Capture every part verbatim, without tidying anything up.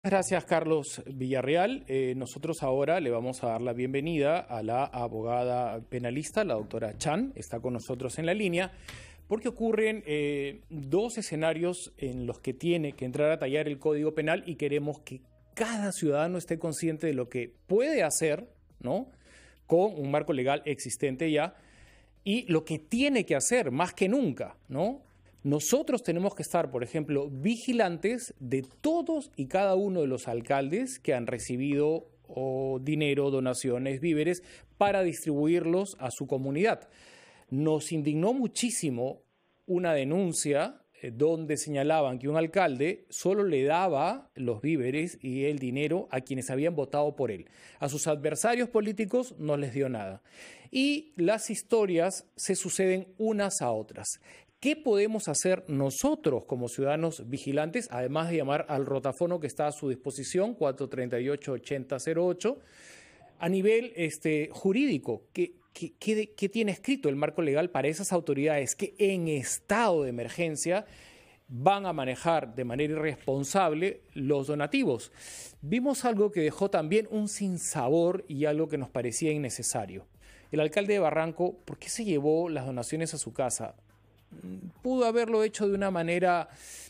Gracias, Carlos Villarreal. Eh, nosotros ahora le vamos a dar la bienvenida a la abogada penalista, la doctora Chan. Está con nosotros en la línea porque ocurren eh, dos escenarios en los que tiene que entrar a tallar el Código Penal y queremos que cada ciudadano esté consciente de lo que puede hacer, ¿no?, con un marco legal existente ya, y lo que tiene que hacer más que nunca, ¿no? Nosotros tenemos que estar, por ejemplo, vigilantes de todos y cada uno de los alcaldes que han recibido oh, dinero, donaciones, víveres, para distribuirlos a su comunidad. Nos indignó muchísimo una denuncia eh, donde señalaban que un alcalde solo le daba los víveres y el dinero a quienes habían votado por él. A sus adversarios políticos no les dio nada. Y las historias se suceden unas a otras. ¿Qué podemos hacer nosotros como ciudadanos vigilantes, además de llamar al rotafono que está a su disposición, cuatro tres ocho, ocho cero cero ocho, a nivel este, jurídico? ¿Qué, qué, qué, ¿Qué tiene escrito el marco legal para esas autoridades que en estado de emergencia van a manejar de manera irresponsable los donativos? Vimos algo que dejó también un sinsabor y algo que nos parecía innecesario. El alcalde de Barranco, ¿por qué se llevó las donaciones a su casa? Pudo haberlo hecho de una manera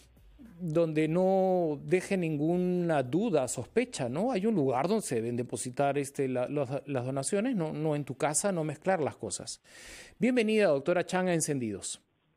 donde no deje ninguna duda, sospecha, ¿no? Hay un lugar donde se deben depositar este, la, los, las donaciones, no, no en tu casa, no mezclar las cosas. Bienvenida, doctora Chan, a Encendidos.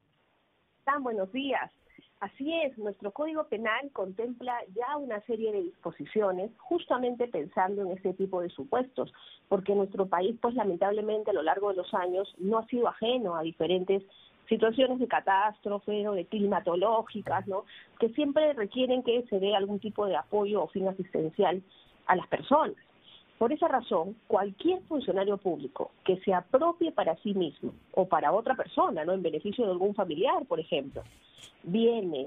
Tan buenos días. Así es, nuestro Código Penal contempla ya una serie de disposiciones justamente pensando en este tipo de supuestos, porque nuestro país, pues lamentablemente a lo largo de los años no ha sido ajeno a diferentes situaciones de catástrofe o de climatológicas, ¿no?, que siempre requieren que se dé algún tipo de apoyo o fin asistencial a las personas. Por esa razón, cualquier funcionario público que se apropie para sí mismo o para otra persona, ¿no?, en beneficio de algún familiar, por ejemplo, bienes,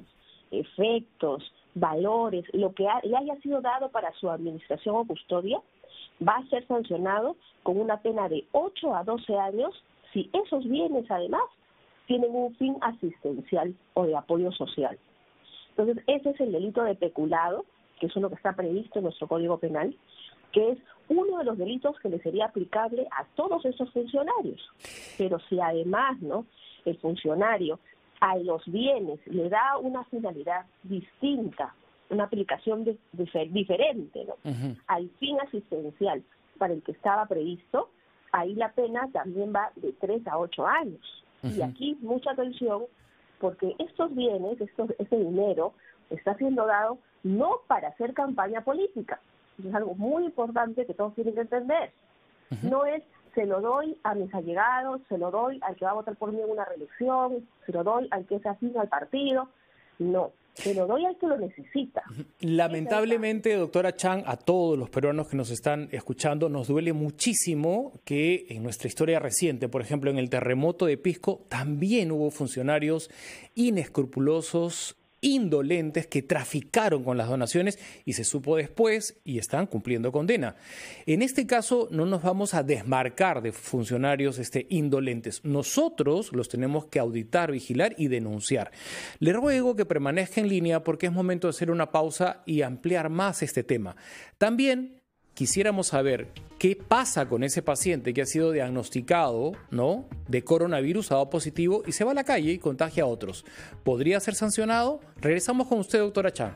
efectos, valores, lo que ha, le haya sido dado para su administración o custodia, va a ser sancionado con una pena de ocho a doce años si esos bienes, además, tienen un fin asistencial o de apoyo social. Entonces, ese es el delito de peculado, que es uno que está previsto en nuestro Código Penal, que es uno de los delitos que le sería aplicable a todos esos funcionarios. Pero si además, ¿no?, el funcionario a los bienes le da una finalidad distinta, una aplicación de, de, diferente, ¿no?, uh-huh, al fin asistencial para el que estaba previsto, ahí la pena también va de tres a ocho años. Uh-huh. Y aquí mucha atención, porque estos bienes, estos, este dinero, está siendo dado no para hacer campaña política. Eso es algo muy importante que todos tienen que entender. Uh-huh. No es, se lo doy a mis allegados, se lo doy al que va a votar por mí en una reelección, se lo doy al que es afín al partido. No, se lo doy al que lo necesita. Lamentablemente, doctora Chan, a todos los peruanos que nos están escuchando, nos duele muchísimo que en nuestra historia reciente, por ejemplo, en el terremoto de Pisco, también hubo funcionarios inescrupulosos, indolentes, que traficaron con las donaciones y se supo después y están cumpliendo condena. En este caso no nos vamos a desmarcar de funcionarios este, indolentes. Nosotros los tenemos que auditar, vigilar y denunciar. Le ruego que permanezca en línea porque es momento de hacer una pausa y ampliar más este tema. También quisiéramos saber qué pasa con ese paciente que ha sido diagnosticado, ¿no?, de coronavirus, ha dado positivo y se va a la calle y contagia a otros. ¿Podría ser sancionado? Regresamos con usted, doctora Chan.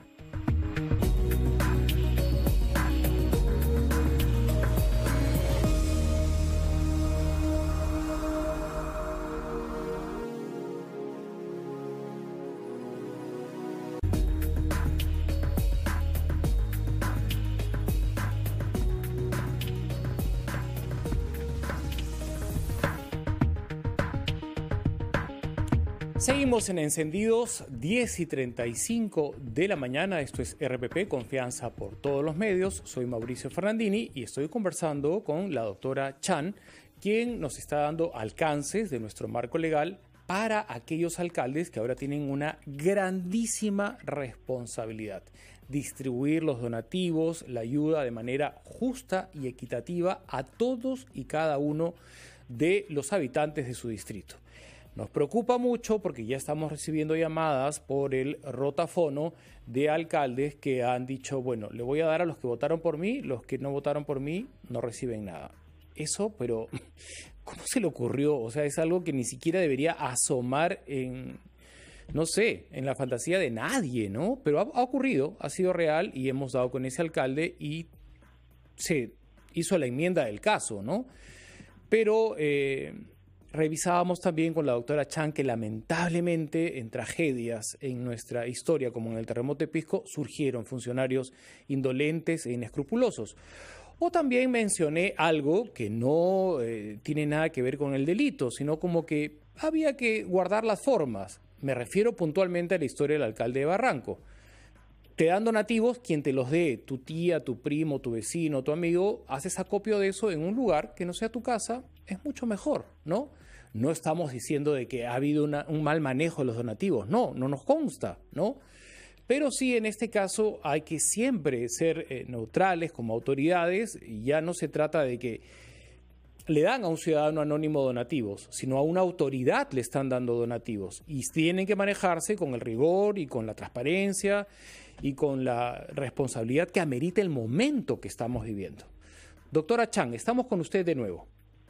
Seguimos en Encendidos, diez y treinta y cinco de la mañana. Esto es R P P, Confianza por todos los medios. Soy Mauricio Fernandini y estoy conversando con la doctora Chan, quien nos está dando alcances de nuestro marco legal para aquellos alcaldes que ahora tienen una grandísima responsabilidad: distribuir los donativos, la ayuda de manera justa y equitativa a todos y cada uno de los habitantes de su distrito. Nos preocupa mucho porque ya estamos recibiendo llamadas por el rotafono de alcaldes que han dicho, bueno, le voy a dar a los que votaron por mí, los que no votaron por mí no reciben nada. Eso, pero ¿cómo se le ocurrió? O sea, es algo que ni siquiera debería asomar en, no sé, en la fantasía de nadie, ¿no? Pero ha, ha ocurrido, ha sido real y hemos dado con ese alcalde y se hizo la enmienda del caso, ¿no? Pero eh, revisábamos también con la doctora Chan que lamentablemente en tragedias en nuestra historia, como en el terremoto de Pisco, surgieron funcionarios indolentes e inescrupulosos. O también mencioné algo que no eh, tiene nada que ver con el delito, sino como que había que guardar las formas. Me refiero puntualmente a la historia del alcalde de Barranco. Te dan donativos, quien te los dé, tu tía, tu primo, tu vecino, tu amigo, haces acopio de eso en un lugar que no sea tu casa, es mucho mejor, ¿no? No estamos diciendo de que ha habido una, un mal manejo de los donativos, no, no nos consta, ¿no? Pero sí, en este caso hay que siempre ser eh, neutrales como autoridades, y ya no se trata de que le dan a un ciudadano anónimo donativos, sino a una autoridad le están dando donativos y tienen que manejarse con el rigor y con la transparencia y con la responsabilidad que amerita el momento que estamos viviendo. Doctora Chan, estamos con usted de nuevo.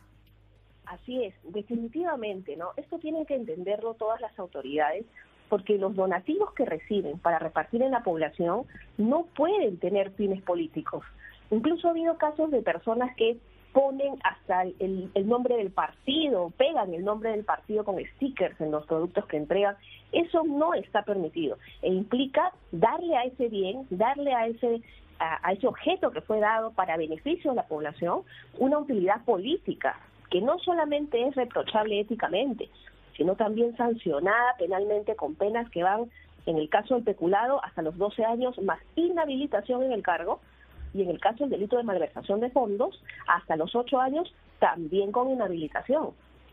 Así es, definitivamente, ¿no? Esto tienen que entenderlo todas las autoridades, porque los donativos que reciben para repartir en la población no pueden tener fines políticos. Incluso ha habido casos de personas que ponen hasta el, el nombre del partido, pegan el nombre del partido con stickers en los productos que entregan. Eso no está permitido e implica darle a ese bien, darle a ese a, a ese objeto que fue dado para beneficio de la población una utilidad política que no solamente es reprochable éticamente, sino también sancionada penalmente con penas que van, en el caso del peculado, hasta los doce años más inhabilitación en el cargo, y en el caso del delito de malversación de fondos, hasta los ocho años, también con inhabilitación.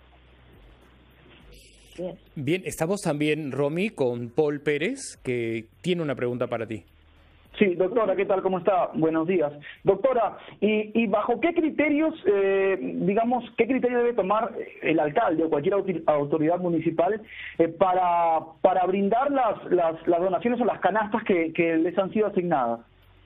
Bien. Bien, estamos también, Romy, con Paul Pérez, que tiene una pregunta para ti. Sí, doctora, ¿qué tal? ¿Cómo está? Buenos días. Doctora, ¿y, y bajo qué criterios, eh, digamos, qué criterio debe tomar el alcalde o cualquier autoridad municipal eh, para, para brindar las, las, las donaciones o las canastas que, que les han sido asignadas?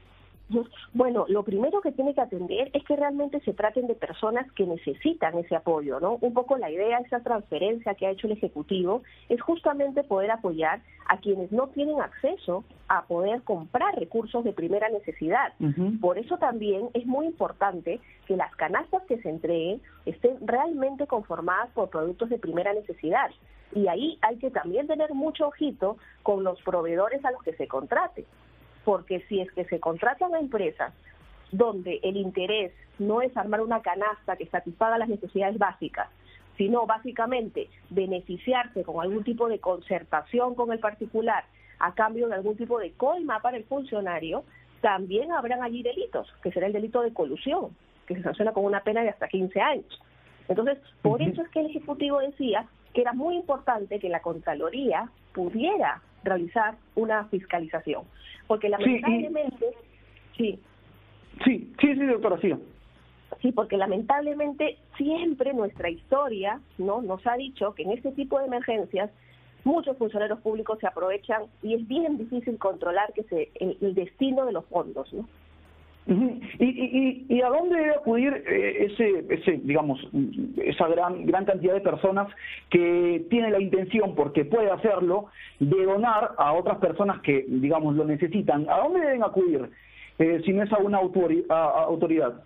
Bueno, lo primero que tiene que atender es que realmente se traten de personas que necesitan ese apoyo, ¿no? Un poco la idea, esa transferencia que ha hecho el Ejecutivo, es justamente poder apoyar a quienes no tienen acceso a poder comprar recursos de primera necesidad. Uh-huh. Por eso también es muy importante que las canastas que se entreguen estén realmente conformadas por productos de primera necesidad. Y ahí hay que también tener mucho ojito con los proveedores a los que se contrate. Porque si es que se contratan a empresas donde el interés no es armar una canasta que satisfaga las necesidades básicas, sino básicamente beneficiarse con algún tipo de concertación con el particular a cambio de algún tipo de coima para el funcionario, también habrán allí delitos, que será el delito de colusión, que se sanciona con una pena de hasta quince años. Entonces, por uh-huh. eso es que el Ejecutivo decía que era muy importante que la Contraloría pudiera realizar una fiscalización, porque lamentablemente sí, sí, sí, sí, sí doctora, sí. Sí, porque lamentablemente siempre nuestra historia no nos ha dicho que en este tipo de emergencias muchos funcionarios públicos se aprovechan y es bien difícil controlar que se el, el destino de los fondos, ¿no? Uh-huh. ¿Y, y, y a dónde debe acudir eh, ese, ese, digamos, esa gran gran cantidad de personas que tienen la intención, porque puede hacerlo, de donar a otras personas que, digamos, lo necesitan? ¿A dónde deben acudir eh, si no es a una autori- a, a autoridad?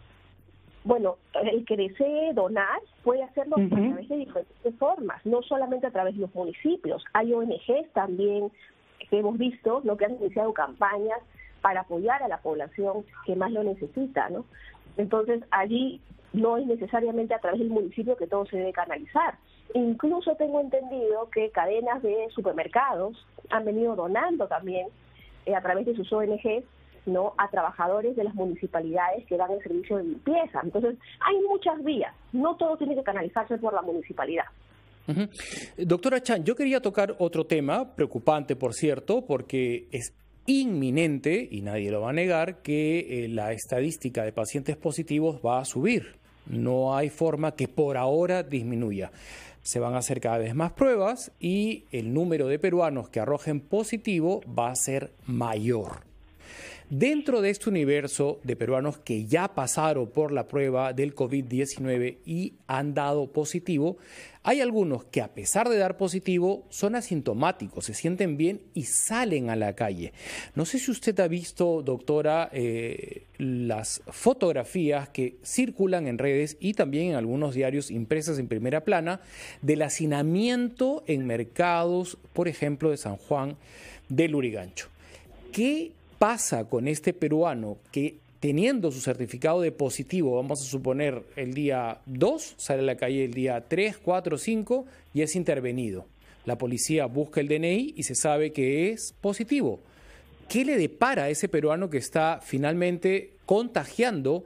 Bueno, el que desee donar puede hacerlo uh-huh. a través de diferentes formas, no solamente a través de los municipios. Hay O N Ges también que hemos visto, ¿no?, que han iniciado campañas para apoyar a la población que más lo necesita, ¿no? Entonces, allí no es necesariamente a través del municipio que todo se debe canalizar. Incluso tengo entendido que cadenas de supermercados han venido donando también eh, a través de sus O N Ges, ¿no?, a trabajadores de las municipalidades que dan el servicio de limpieza. Entonces, hay muchas vías. No todo tiene que canalizarse por la municipalidad. Uh-huh. Doctora Chan, yo quería tocar otro tema, preocupante, por cierto, porque es inminente, y nadie lo va a negar, que eh, la estadística de pacientes positivos va a subir. No hay forma que por ahora disminuya. se van a hacer cada vez más pruebas y el número de peruanos que arrojen positivo va a ser mayor. Dentro de este universo de peruanos que ya pasaron por la prueba del COVID diecinueve y han dado positivo, hay algunos que a pesar de dar positivo son asintomáticos, se sienten bien y salen a la calle. No sé si usted ha visto, doctora, eh, las fotografías que circulan en redes y también en algunos diarios impresas en primera plana del hacinamiento en mercados, por ejemplo, de San Juan del Lurigancho. ¿Qué pasa con este peruano que, teniendo su certificado de positivo, vamos a suponer el día dos, sale a la calle el día tres, cuatro, cinco y es intervenido? La policía busca el D N I y se sabe que es positivo. ¿Qué le depara a ese peruano que está finalmente contagiando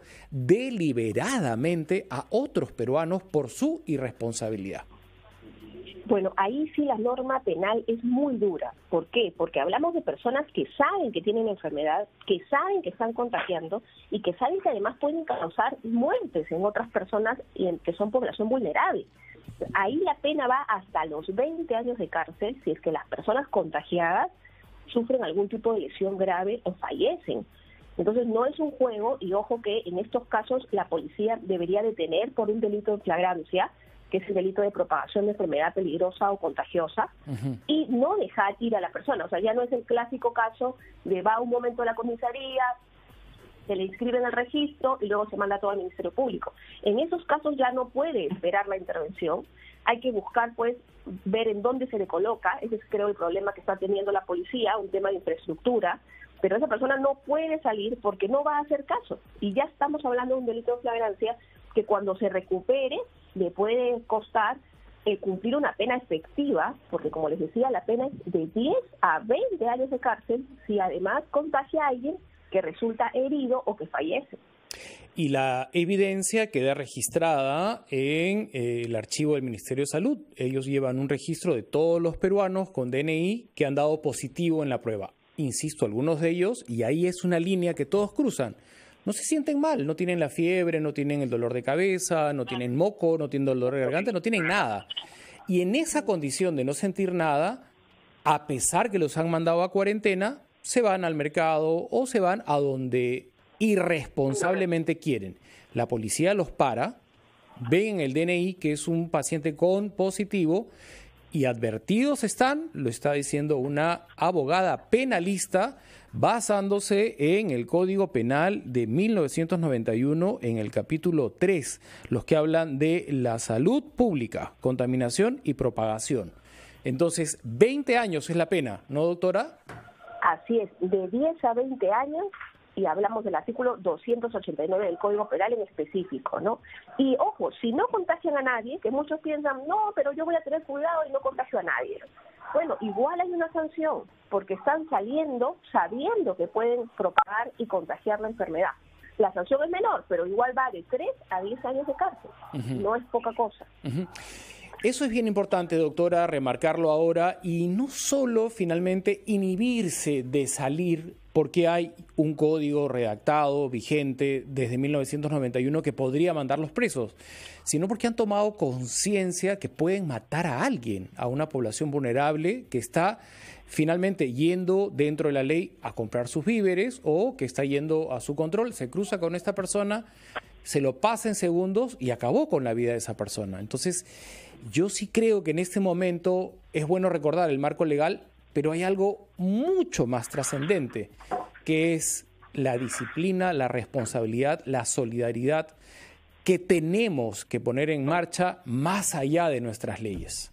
deliberadamente a otros peruanos por su irresponsabilidad? Bueno, ahí sí la norma penal es muy dura. ¿Por qué? Porque hablamos de personas que saben que tienen enfermedad, que saben que están contagiando y que saben que además pueden causar muertes en otras personas y en que son población vulnerable. Ahí la pena va hasta los veinte años de cárcel si es que las personas contagiadas sufren algún tipo de lesión grave o fallecen. Entonces no es un juego y ojo que en estos casos la policía debería detener por un delito de flagrancia, que es el delito de propagación de enfermedad peligrosa o contagiosa, uh-huh. y no dejar ir a la persona. O sea, ya no es el clásico caso de va un momento a la comisaría, se le inscribe en el registro y luego se manda todo al Ministerio Público. En esos casos ya no puede esperar la intervención, hay que buscar, pues, ver en dónde se le coloca. Ese es, creo, el problema que está teniendo la policía, un tema de infraestructura, pero esa persona no puede salir porque no va a hacer caso. Y ya estamos hablando de un delito de flagrancia que cuando se recupere le puede costar eh, cumplir una pena efectiva, porque como les decía, la pena es de diez a veinte años de cárcel si además contagia a alguien que resulta herido o que fallece. Y la evidencia queda registrada en eh, el archivo del Ministerio de Salud. Ellos llevan un registro de todos los peruanos con D N I que han dado positivo en la prueba. Insisto, algunos de ellos, y ahí es una línea que todos cruzan. No se sienten mal, no tienen la fiebre, no tienen el dolor de cabeza, no tienen moco, no tienen dolor de garganta, no tienen nada. Y en esa condición de no sentir nada, a pesar que los han mandado a cuarentena, se van al mercado o se van a donde irresponsablemente quieren. La policía los para, ven en el D N I que es un paciente con positivo y advertidos están, lo está diciendo una abogada penalista, basándose en el Código Penal de mil novecientos noventa y uno, en el capítulo tres, los que hablan de la salud pública, contaminación y propagación. Entonces, veinte años es la pena, ¿no, doctora? Así es, de diez a veinte años, y hablamos del artículo doscientos ochenta y nueve del Código Penal en específico, ¿no? Y ojo, si no contagian a nadie, que muchos piensan, no, pero yo voy a tener cuidado y no contagio a nadie. Bueno, igual hay una sanción, porque están saliendo sabiendo que pueden propagar y contagiar la enfermedad. La sanción es menor, pero igual va de tres a diez años de cárcel. Uh-huh. No es poca cosa. Uh-huh. Eso es bien importante, doctora, remarcarlo ahora, y no solo finalmente inhibirse de salir porque hay un código redactado, vigente, desde mil novecientos noventa y uno que podría mandarlos presos, sino porque han tomado conciencia que pueden matar a alguien, a una población vulnerable que está finalmente yendo dentro de la ley a comprar sus víveres o que está yendo a su control, se cruza con esta persona, se lo pasa en segundos y acabó con la vida de esa persona. Entonces, yo sí creo que en este momento es bueno recordar el marco legal, pero hay algo mucho más trascendente, que es la disciplina, la responsabilidad, la solidaridad que tenemos que poner en marcha más allá de nuestras leyes.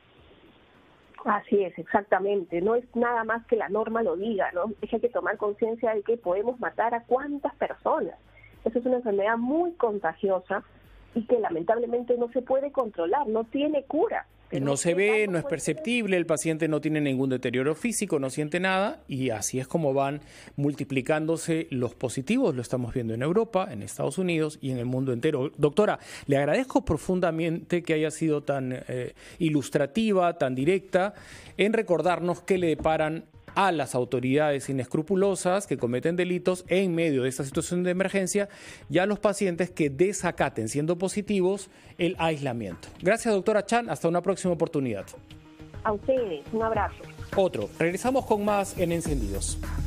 Así es, exactamente. No es nada más que la norma lo diga, ¿no? Es que hay que tomar conciencia de que podemos matar a cuántas personas. Esa es una enfermedad muy contagiosa y que lamentablemente no se puede controlar, no tiene cura. No se ve, no es perceptible, el paciente no tiene ningún deterioro físico, no siente nada y así es como van multiplicándose los positivos. Lo estamos viendo en Europa, en Estados Unidos y en el mundo entero. Doctora, le agradezco profundamente que haya sido tan eh, ilustrativa, tan directa en recordarnos qué le deparan a las autoridades inescrupulosas que cometen delitos en medio de esta situación de emergencia y a los pacientes que desacaten, siendo positivos, el aislamiento. Gracias, doctora Chan. Hasta una próxima oportunidad. A ustedes, un abrazo. Otro. Regresamos con más en Encendidos.